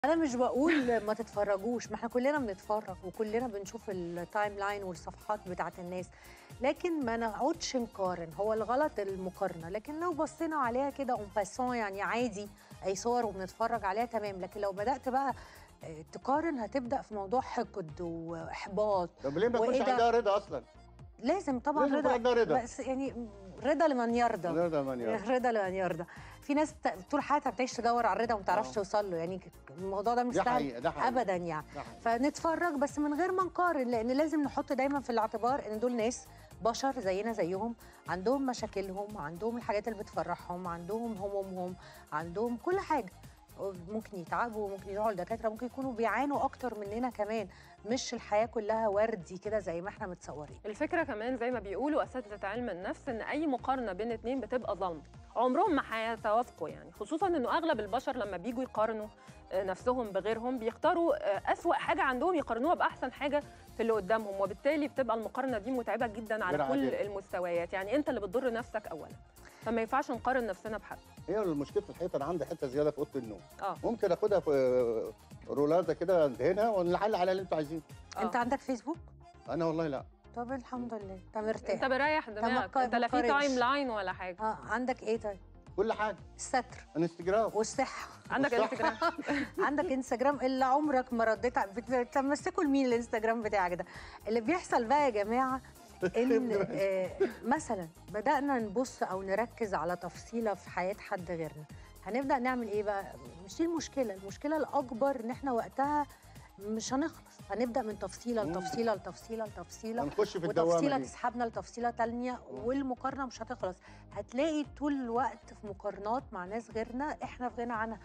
انا مش بقول ما تتفرجوش، ما احنا كلنا بنتفرج وكلنا بنشوف التايم لاين والصفحات بتاعت الناس، لكن ما نقعدش نقارن. هو الغلط المقارنه، لكن لو بصينا عليها كده اون باسون يعني عادي اي صور وبنتفرج عليها تمام. لكن لو بدات بقى تقارن هتبدا في موضوع حقد واحباط. طب ليه ما يكونش عندها رضا اصلا؟ لازم طبعا لازم يكون عندها رضا، بس يعني رضا لمن يرضى. رضا لمن يرضى. رضا لمن يرضى. في ناس طول حياتها بتعيش تدور على الرضا وما تعرفش توصل له، يعني الموضوع ده مش سهل ابدا يعني. فنتفرج بس من غير ما نقارن، لان لازم نحط دايما في الاعتبار ان دول ناس بشر زينا زيهم، عندهم مشاكلهم، عندهم الحاجات اللي بتفرحهم، عندهم همومهم، عندهم كل حاجه. ممكن يتعبوا، ممكن يروحوا لدكاتره، ممكن يكونوا بيعانوا اكتر مننا كمان. مش الحياه كلها وردي كده زي ما احنا متصورين. الفكره كمان زي ما بيقولوا اساتذه علم النفس ان اي مقارنه بين اتنين بتبقى ظلم، عمرهم ما هيتوافقوا يعني، خصوصا انه اغلب البشر لما بيجوا يقارنوا نفسهم بغيرهم بيختاروا اسوأ حاجه عندهم يقارنوها باحسن حاجه في اللي قدامهم، وبالتالي بتبقى المقارنه دي متعبه جدا على كل المستويات. يعني انت اللي بتضر نفسك اولا، فما ينفعش نقارن نفسنا بحد. هي المشكله في الحيطه، انا عندي حته زياده في اوضه النوم، ممكن اخدها في رولازه كده ادهنها ونحل على اللي انتوا عايزينه. انت عندك فيسبوك؟ انا والله لا. طب الحمد لله انت مرتاح، انت مريح دماغك، انت لا في تايم لاين ولا حاجه. عندك ايه طيب؟ كل حاجه. الستر، انستجرام والصحه. عندك انستجرام عندك انستجرام اللي عمرك ما رديت بتمسكوا لمين الانستجرام بتاعك ده؟ اللي بيحصل بقى يا جماعه ان مثلا بدانا نبص او نركز على تفصيله في حياه حد غيرنا، هنبدا نعمل ايه بقى؟ مش دي المشكله، المشكله الاكبر ان احنا وقتها مش هنخلص، هنبدا من تفصيله لتفصيله لتفصيله لتفصيله، هنخش في الدوامه وتفصيله تسحبنا لتفصيله ثانيه، والمقارنه مش هتخلص. هتلاقي طول الوقت في مقارنات مع ناس غيرنا احنا في غنى عنها.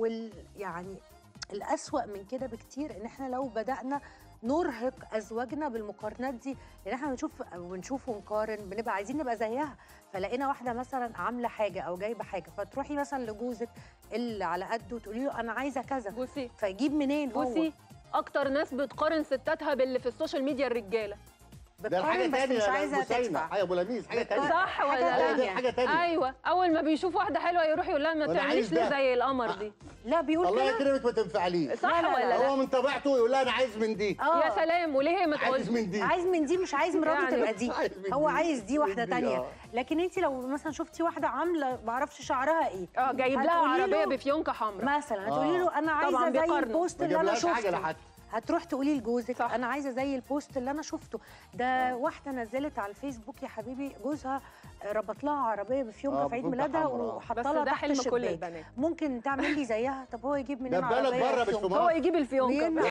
يعني الأسوأ من كده بكتير ان احنا لو بدانا نرهق ازواجنا بالمقارنات دي، لان احنا بنشوف ونقارن، بنبقى عايزين نبقى زيها. فلقينا واحده مثلا عامله حاجه او جايبه حاجه، فتروحي مثلا لجوزك اللي على قده وتقولي له انا عايزه كذا، بصي فيجيب منين هو؟ بصي اكتر ناس بتقارن ستاتها باللي في السوشيال ميديا الرجاله. ده حاجه ثانيه، مش عايزه تدفع. حاجه ابو لميس، حاجه ثانيه. صح ولا لا؟ حاجه ثانيه. ايوه، اول ما بيشوف واحده حلوه يروح يقول لها ما تعمليش ليه زي القمر دي. لا بيقول الله يكرمك ما تنفعليش. صح ولا لا؟ هو من طبيعته يقول لها انا عايز من دي. يا سلام، وليه هي ما تقولش عايز من دي؟ عايز من دي، مش عايز مراته تبقى دي، هو عايز دي واحده ثانيه. لكن انت لو مثلا شفتي واحده عامله ما اعرفش شعرها ايه، جايب لها عربيه بفيونكه حمراء مثلا، هتقولي له انا عايزه زي البوست اللي انا شفته. هتروح تقولي لجوزك انا عايزه زي البوست اللي انا شفته ده. واحده نزلت على الفيسبوك يا حبيبي جوزها ربط لها عربيه بفيونكه في عيد ميلادها وحط لها تحت الشباك، ممكن تعمل لي زيها. طب هو يجيب منين عربيه؟ بره مش في مصر، هو يجيب الفيونكه.